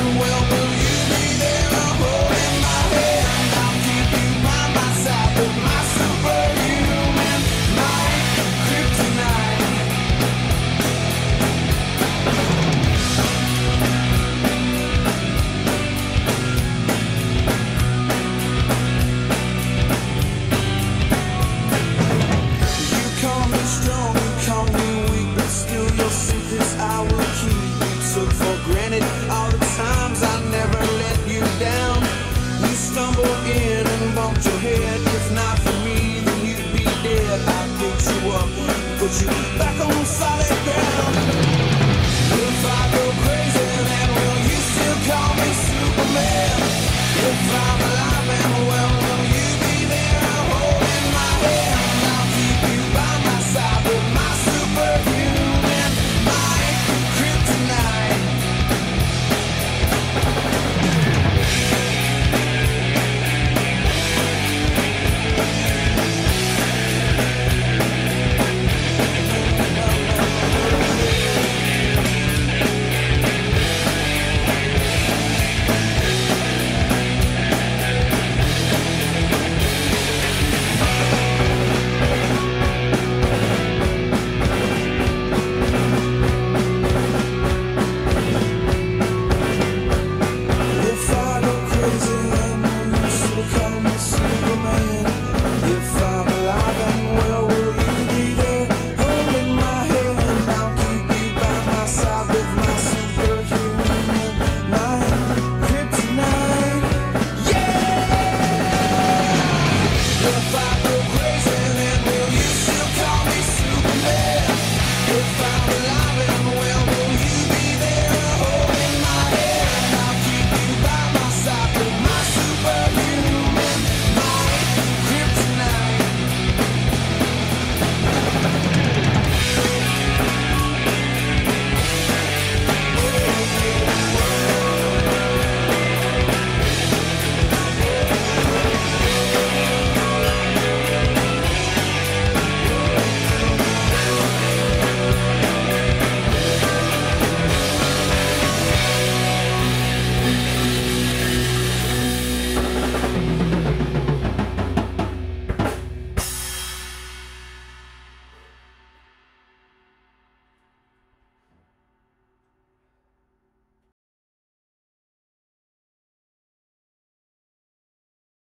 well, will you be there holding my hand? I'll keep you by my side with my superhuman might, kryptonite. You call me strong, you call me weak, but still your secrets I will keep. You took for granted all the times I never let you down. You stumbled in and bumped your head. If not for me, then you'd be dead. I picked you up, put you back on solid ground. If I go crazy, then will you still call me Superman? If I'm